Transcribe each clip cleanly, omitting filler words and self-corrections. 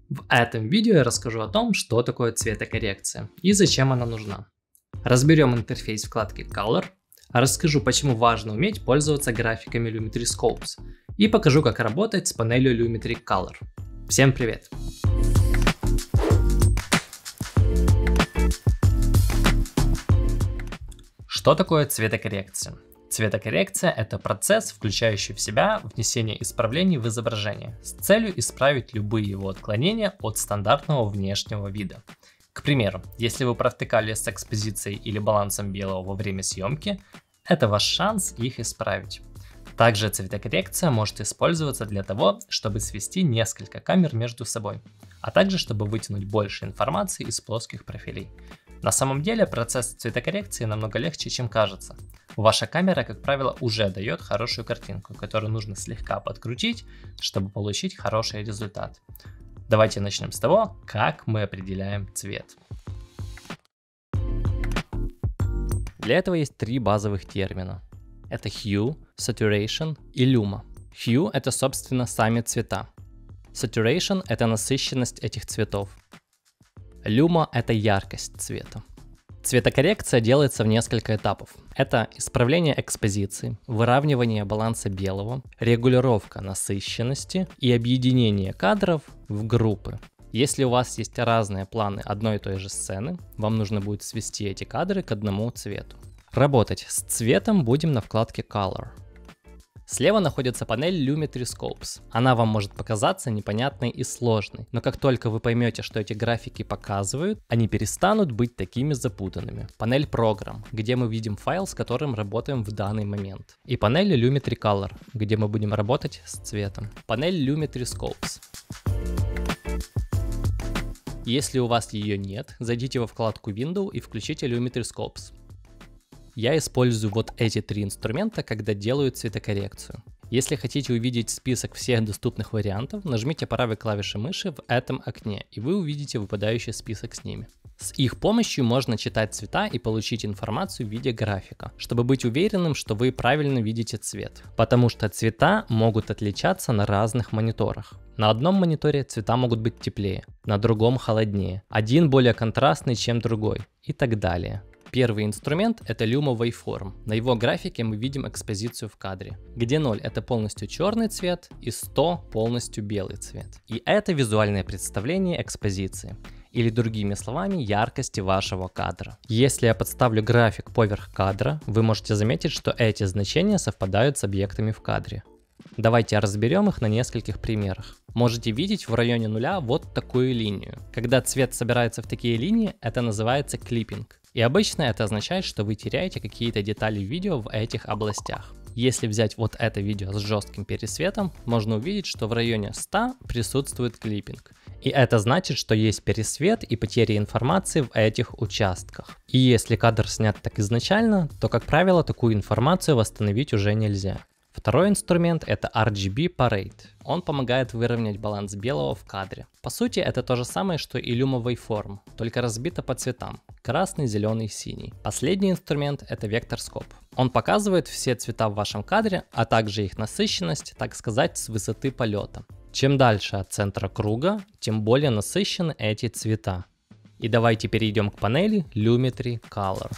В этом видео я расскажу о том, что такое цветокоррекция и зачем она нужна. Разберем интерфейс вкладки Color, расскажу, почему важно уметь пользоваться графиками Lumetri Scopes и покажу, как работать с панелью Lumetri Color. Всем привет! Что такое цветокоррекция? Цветокоррекция – это процесс, включающий в себя внесение исправлений в изображение с целью исправить любые его отклонения от стандартного внешнего вида. К примеру, если вы провтыкали с экспозицией или балансом белого во время съемки, это ваш шанс их исправить. Также цветокоррекция может использоваться для того, чтобы свести несколько камер между собой, а также чтобы вытянуть больше информации из плоских профилей. На самом деле процесс цветокоррекции намного легче, чем кажется. Ваша камера, как правило, уже дает хорошую картинку, которую нужно слегка подкрутить, чтобы получить хороший результат. Давайте начнем с того, как мы определяем цвет. Для этого есть три базовых термина. Это Hue, Saturation и Luma. Hue – это, собственно, сами цвета. Saturation – это насыщенность этих цветов. Luma – это яркость цвета. Цветокоррекция делается в несколько этапов. Это исправление экспозиции, выравнивание баланса белого, регулировка насыщенности и объединение кадров в группы. Если у вас есть разные планы одной и той же сцены, вам нужно будет свести эти кадры к одному цвету. Работать с цветом будем на вкладке Color. Слева находится панель Lumetri Scopes. Она вам может показаться непонятной и сложной, но как только вы поймете, что эти графики показывают, они перестанут быть такими запутанными. Панель Program, где мы видим файл, с которым работаем в данный момент. И панель Lumetri Color, где мы будем работать с цветом. Панель Lumetri Scopes. Если у вас ее нет, зайдите во вкладку Window и включите Lumetri Scopes. Я использую вот эти три инструмента, когда делаю цветокоррекцию. Если хотите увидеть список всех доступных вариантов, нажмите правой клавишей мыши в этом окне, и вы увидите выпадающий список с ними. С их помощью можно читать цвета и получить информацию в виде графика, чтобы быть уверенным, что вы правильно видите цвет. Потому что цвета могут отличаться на разных мониторах. На одном мониторе цвета могут быть теплее, на другом холоднее, один более контрастный, чем другой и так далее. Первый инструмент – это Luma Waveform. На его графике мы видим экспозицию в кадре, где 0 – это полностью черный цвет и 100 – полностью белый цвет. И это визуальное представление экспозиции, или другими словами, яркости вашего кадра. Если я подставлю график поверх кадра, вы можете заметить, что эти значения совпадают с объектами в кадре. Давайте разберем их на нескольких примерах. Можете видеть в районе нуля вот такую линию. Когда цвет собирается в такие линии, это называется клиппинг. И обычно это означает, что вы теряете какие-то детали видео в этих областях. Если взять вот это видео с жестким пересветом, можно увидеть, что в районе 100 присутствует клиппинг. И это значит, что есть пересвет и потеря информации в этих участках. И если кадр снят так изначально, то, как правило, такую информацию восстановить уже нельзя. Второй инструмент – это RGB Parade. Он помогает выровнять баланс белого в кадре. По сути, это то же самое, что и Luma Waveform, только разбито по цветам – красный, зеленый, синий. Последний инструмент – это Vector Scope. Он показывает все цвета в вашем кадре, а также их насыщенность, так сказать, с высоты полета. Чем дальше от центра круга, тем более насыщены эти цвета. И давайте перейдем к панели Lumetri Color.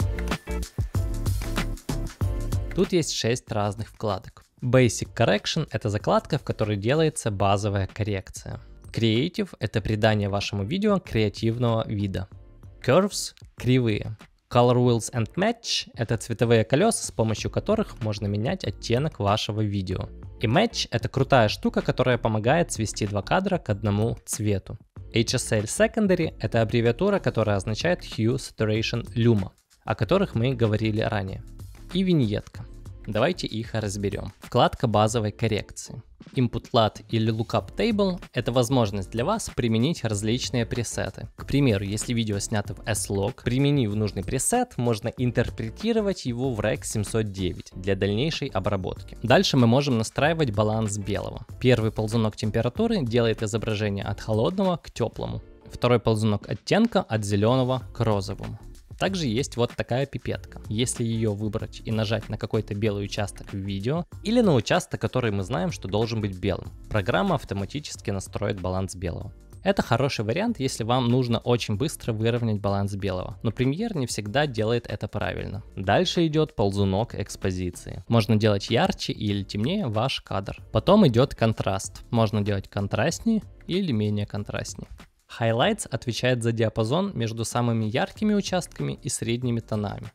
Тут есть 6 разных вкладок. Basic Correction – это закладка, в которой делается базовая коррекция. Creative – это придание вашему видео креативного вида. Curves – кривые. Color Wheels and Match – это цветовые колеса, с помощью которых можно менять оттенок вашего видео. И Match – это крутая штука, которая помогает свести два кадра к одному цвету. HSL Secondary – это аббревиатура, которая означает Hue, Saturation, Luma, о которых мы говорили ранее. И виньетка. Давайте их разберем. Вкладка базовой коррекции. Input LUT или Lookup Table – это возможность для вас применить различные пресеты. К примеру, если видео снято в S-Log, применив нужный пресет, можно интерпретировать его в Rec 709 для дальнейшей обработки. Дальше мы можем настраивать баланс белого. Первый ползунок температуры делает изображение от холодного к теплому. Второй ползунок оттенка от зеленого к розовому. Также есть вот такая пипетка. Если ее выбрать и нажать на какой-то белый участок в видео, или на участок, который мы знаем, что должен быть белым, программа автоматически настроит баланс белого. Это хороший вариант, если вам нужно очень быстро выровнять баланс белого, но Premiere не всегда делает это правильно. Дальше идет ползунок экспозиции. Можно делать ярче или темнее ваш кадр. Потом идет контраст. Можно делать контрастнее или менее контрастнее. Highlights отвечает за диапазон между самыми яркими участками и средними тонами.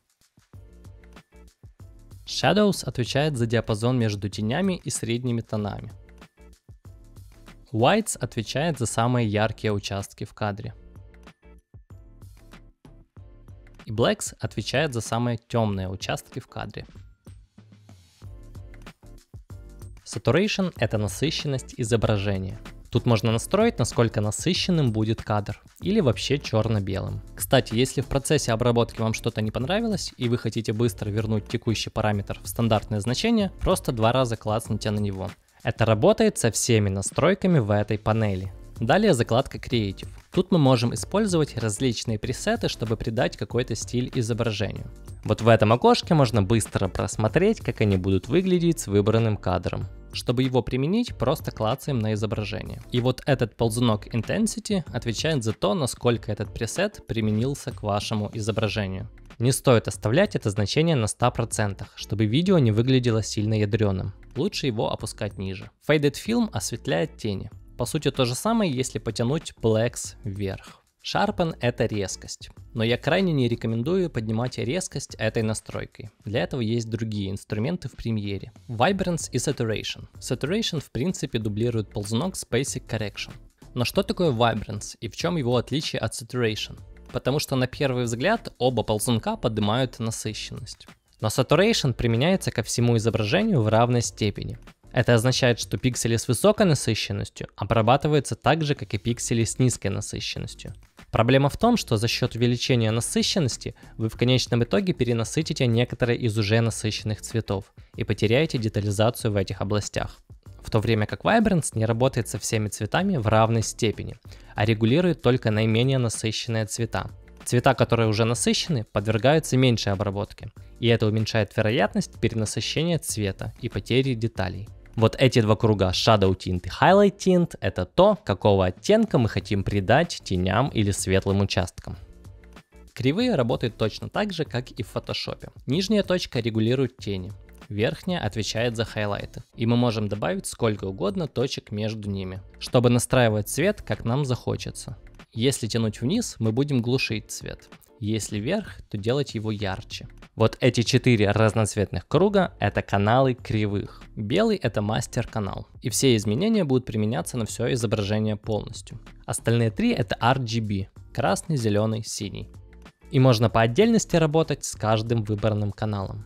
Shadows отвечает за диапазон между тенями и средними тонами. Whites отвечает за самые яркие участки в кадре. И Blacks отвечает за самые темные участки в кадре. Saturation — это насыщенность изображения. Тут можно настроить, насколько насыщенным будет кадр, или вообще черно-белым. Кстати, если в процессе обработки вам что-то не понравилось, и вы хотите быстро вернуть текущий параметр в стандартное значение, просто 2 раза клацните на него. Это работает со всеми настройками в этой панели. Далее закладка Creative. Тут мы можем использовать различные пресеты, чтобы придать какой-то стиль изображению. Вот в этом окошке можно быстро просмотреть, как они будут выглядеть с выбранным кадром. Чтобы его применить, просто клацаем на изображение. И вот этот ползунок Intensity отвечает за то, насколько этот пресет применился к вашему изображению. Не стоит оставлять это значение на 100%, чтобы видео не выглядело сильно ядреным. Лучше его опускать ниже. Faded Film осветляет тени. По сути то же самое, если потянуть Blacks вверх. Sharpen — это резкость, но я крайне не рекомендую поднимать резкость этой настройкой. Для этого есть другие инструменты в Premiere. Vibrance и Saturation. Saturation в принципе дублирует ползунок с Basic Correction. Но что такое Vibrance и в чем его отличие от Saturation? Потому что на первый взгляд оба ползунка поднимают насыщенность. Но Saturation применяется ко всему изображению в равной степени. Это означает, что пиксели с высокой насыщенностью обрабатываются так же, как и пиксели с низкой насыщенностью. Проблема в том, что за счет увеличения насыщенности вы в конечном итоге перенасытите некоторые из уже насыщенных цветов и потеряете детализацию в этих областях. В то время как Vibrance не работает со всеми цветами в равной степени, а регулирует только наименее насыщенные цвета. Цвета, которые уже насыщены, подвергаются меньшей обработке, и это уменьшает вероятность перенасыщения цвета и потери деталей. Вот эти два круга Shadow Tint и Highlight Tint — это то, какого оттенка мы хотим придать теням или светлым участкам. Кривые работают точно так же, как и в Photoshop. Нижняя точка регулирует тени, верхняя отвечает за хайлайты, и мы можем добавить сколько угодно точек между ними, чтобы настраивать цвет, как нам захочется. Если тянуть вниз, мы будем глушить цвет. Если вверх, то делать его ярче. Вот эти 4 разноцветных круга — это каналы кривых. Белый — это мастер-канал. И все изменения будут применяться на все изображение полностью. Остальные 3 — это RGB. Красный, зеленый, синий. И можно по отдельности работать с каждым выбранным каналом.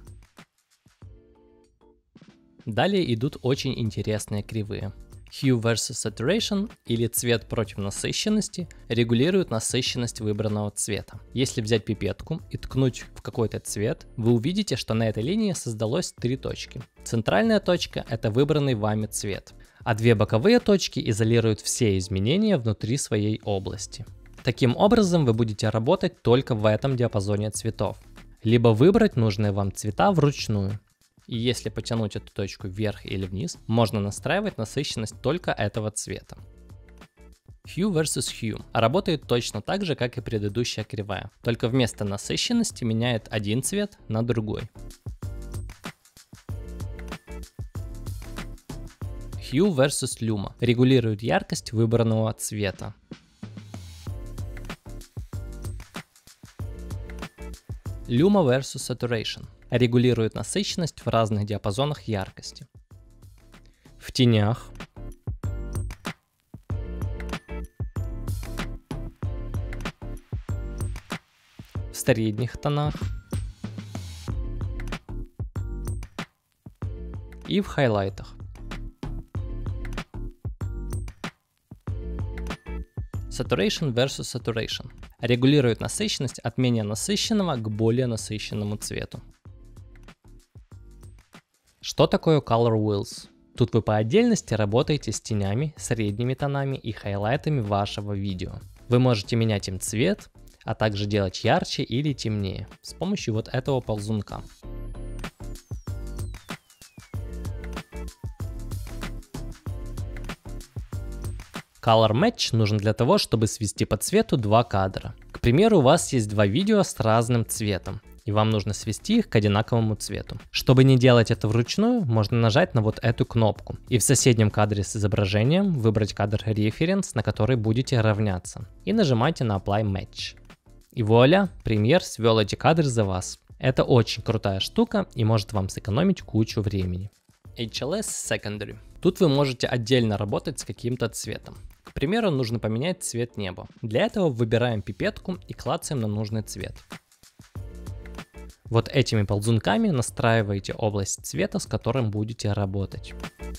Далее идут очень интересные кривые. Hue versus Saturation, или цвет против насыщенности, регулирует насыщенность выбранного цвета. Если взять пипетку и ткнуть в какой-то цвет, вы увидите, что на этой линии создалось 3 точки. Центральная точка — это выбранный вами цвет, а 2 боковые точки изолируют все изменения внутри своей области. Таким образом, вы будете работать только в этом диапазоне цветов, либо выбрать нужные вам цвета вручную. И если потянуть эту точку вверх или вниз, можно настраивать насыщенность только этого цвета. Hue versus Hue работает точно так же, как и предыдущая кривая, только вместо насыщенности меняет один цвет на другой. Hue versus Luma регулирует яркость выбранного цвета. Luma versus Saturation регулирует насыщенность в разных диапазонах яркости. В тенях, в средних тонах и в хайлайтах. Saturation versus Saturation регулирует насыщенность от менее насыщенного к более насыщенному цвету. Что такое Color Wheels? Тут вы по отдельности работаете с тенями, средними тонами и хайлайтами вашего видео. Вы можете менять им цвет, а также делать ярче или темнее с помощью вот этого ползунка. Color Match нужен для того, чтобы свести по цвету два кадра. К примеру, у вас есть два видео с разным цветом, и вам нужно свести их к одинаковому цвету. Чтобы не делать это вручную, можно нажать на вот эту кнопку и в соседнем кадре с изображением выбрать кадр Reference, на который будете равняться, и нажимайте на Apply Match. И вуаля, Premiere свел эти кадры за вас. Это очень крутая штука и может вам сэкономить кучу времени. HLS Secondary. Тут вы можете отдельно работать с каким-то цветом. К примеру, нужно поменять цвет неба. Для этого выбираем пипетку и клацаем на нужный цвет. Вот этими ползунками настраиваете область цвета, с которым будете работать.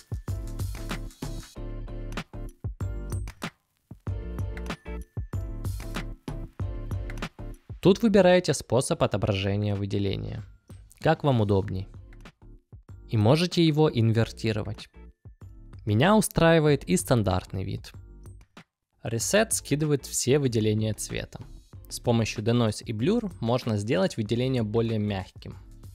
Тут выбираете способ отображения выделения, как вам удобней. И можете его инвертировать. Меня устраивает и стандартный вид. Reset скидывает все выделения цвета. С помощью Denoise и Blur можно сделать выделение более мягким.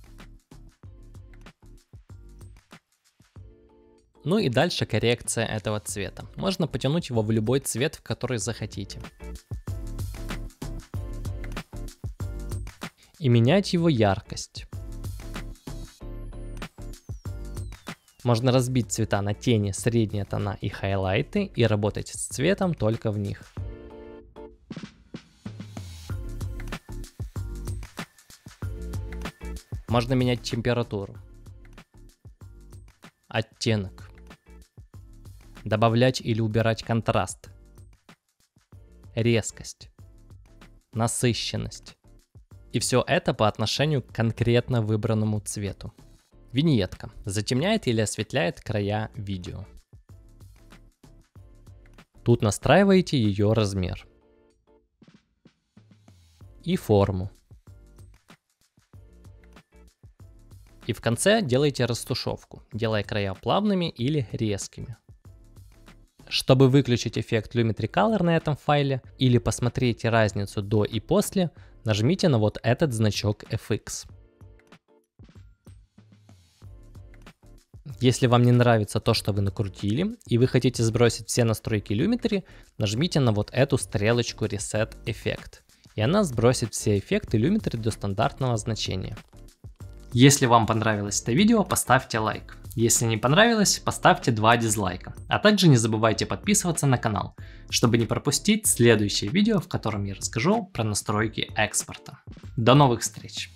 Ну и дальше коррекция этого цвета. Можно потянуть его в любой цвет, в который захотите. И менять его яркость. Можно разбить цвета на тени, средние тона и хайлайты и работать с цветом только в них. Можно менять температуру, оттенок, добавлять или убирать контраст, резкость, насыщенность. И все это по отношению к конкретно выбранному цвету. Виньетка затемняет или осветляет края видео. Тут настраиваете ее размер и форму. И в конце делаете растушевку, делая края плавными или резкими. Чтобы выключить эффект Lumetri Color на этом файле или посмотреть разницу до и после, нажмите на вот этот значок FX. Если вам не нравится то, что вы накрутили, и вы хотите сбросить все настройки Lumetri, нажмите на вот эту стрелочку Reset Effect, и она сбросит все эффекты Lumetri до стандартного значения. Если вам понравилось это видео, поставьте лайк. Если не понравилось, поставьте 2 дизлайка. А также не забывайте подписываться на канал, чтобы не пропустить следующее видео, в котором я расскажу про настройки экспорта. До новых встреч!